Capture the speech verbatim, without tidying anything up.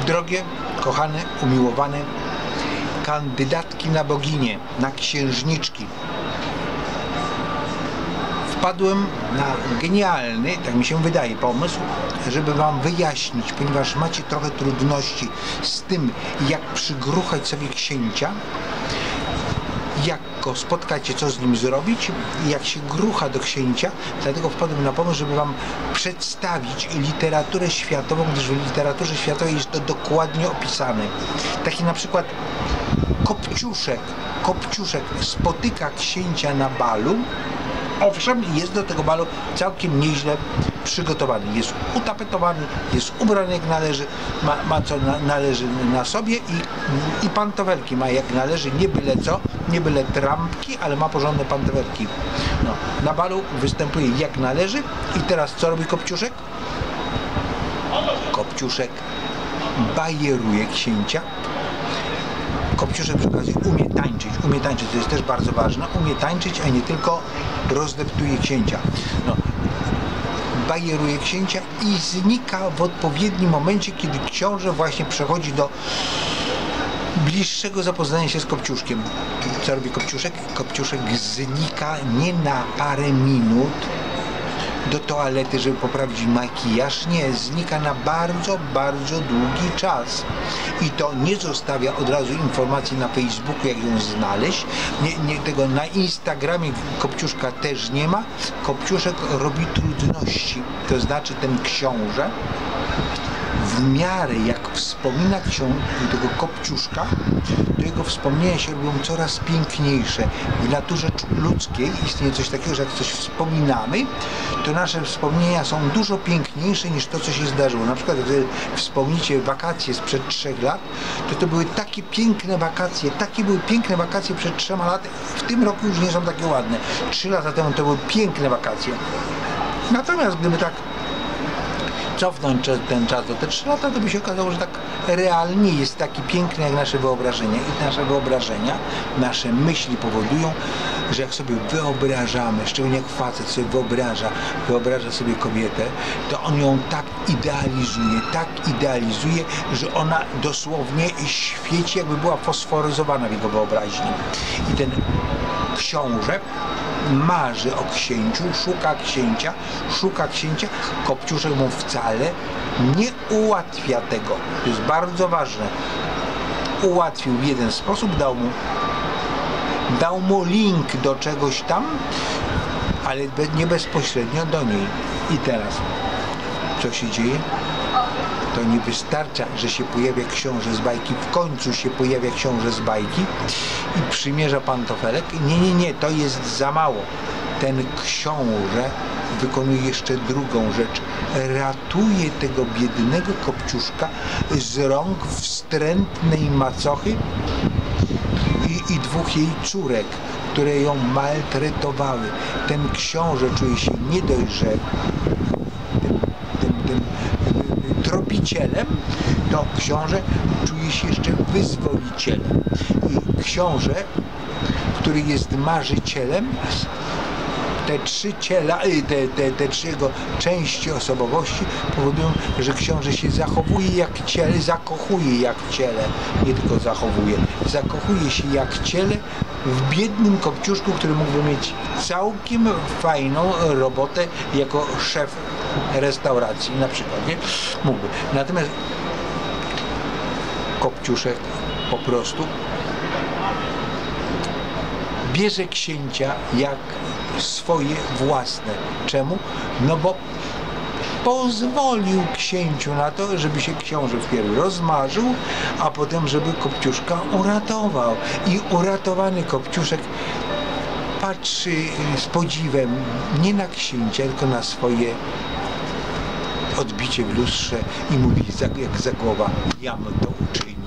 Drogie, kochane, umiłowane kandydatki na boginię, na księżniczki, wpadłem na genialny, tak mi się wydaje, pomysł, żeby wam wyjaśnić, ponieważ macie trochę trudności z tym, jak przygruchać sobie księcia, jak go spotkacie, co z nim zrobić, jak się grucha do księcia. Dlatego wpadłem na pomysł, żeby wam przedstawić literaturę światową, gdyż w literaturze światowej jest to dokładnie opisane. Taki na przykład Kopciuszek, Kopciuszek spotyka księcia na balu. Owszem, jest do tego balu całkiem nieźle przygotowany. Jest utapetowany, jest ubrany jak należy, ma, ma co na, należy na sobie i, i pantofelki ma jak należy, nie byle co, nie byle trampki, ale ma porządne pantofelki. No, na balu występuje jak należy i teraz co robi Kopciuszek? Kopciuszek bajeruje księcia. Kopciuszek przy okazji umie tańczyć, umie tańczyć, to jest też bardzo ważne, umie tańczyć, a nie tylko rozdeptuje księcia. No, bajeruje księcia i znika w odpowiednim momencie, kiedy książę właśnie przechodzi do bliższego zapoznania się z Kopciuszkiem. Co robi Kopciuszek? Kopciuszek znika nie na parę minut do toalety, żeby poprawić makijaż. Nie, znika na bardzo, bardzo długi czas. I to nie zostawia od razu informacji na Facebooku, jak ją znaleźć. Nie, nie, tego na Instagramie Kopciuszka też nie ma. Kopciuszek robi trudności. To znaczy ten książę w miarę jak wspomina książę tego Kopciuszka, to jego wspomnienia się robią coraz piękniejsze. W naturze ludzkiej istnieje coś takiego, że jak coś wspominamy, to nasze wspomnienia są dużo piękniejsze niż to, co się zdarzyło. Na przykład, gdy wspomnicie wakacje sprzed trzech lat, to to były takie piękne wakacje, takie były piękne wakacje przed trzema laty, w tym roku już nie są takie ładne. Trzy lata temu to były piękne wakacje. Natomiast gdyby tak cofnąć ten czas do te trzy lata, to by się okazało, że tak realnie jest taki piękny jak nasze wyobrażenia. I nasze wyobrażenia, nasze myśli powodują, że jak sobie wyobrażamy, szczególnie jak facet sobie wyobraża, wyobraża sobie kobietę, to on ją tak idealizuje, tak idealizuje, że ona dosłownie świeci, jakby była fosforyzowana w jego wyobraźni. I ten książę marzy o księciu, szuka księcia, szuka księcia. Kopciuszek mu wcale nie ułatwia tego. To jest bardzo ważne. Ułatwił w jeden sposób, dał mu, dał mu link do czegoś tam, ale nie bezpośrednio do niej. I teraz, co się dzieje? To nie wystarcza, że się pojawia książę z bajki, w końcu się pojawia książę z bajki i przymierza pantofelek. Nie, nie, nie, to jest za mało. Ten książę wykonuje jeszcze drugą rzecz. Ratuje tego biednego Kopciuszka z rąk wstrętnej macochy i, i dwóch jej córek, które ją maltretowały. Ten książę czuje się nie dość, że tropicielem, to książę czuje się jeszcze wyzwolicielem. I książę, który jest marzycielem, te trzy ciela, te, te, te trzy jego części osobowości powodują, że książę się zachowuje jak ciele, zakochuje jak ciele, nie tylko zachowuje, zakochuje się jak ciele w biednym Kopciuszku, który mógłby mieć całkiem fajną robotę jako szef restauracji na przykład, nie? Mógłby. Natomiast Kopciuszek po prostu bierze księcia jak swoje własne. Czemu? No bo pozwolił księciu na to, żeby się książę wpierw rozmarzył, a potem, żeby Kopciuszka uratował. I uratowany Kopciuszek patrzy z podziwem nie na księcia, tylko na swoje odbicie w lustrze i mówi jak Zagłoba: jam to uczynił.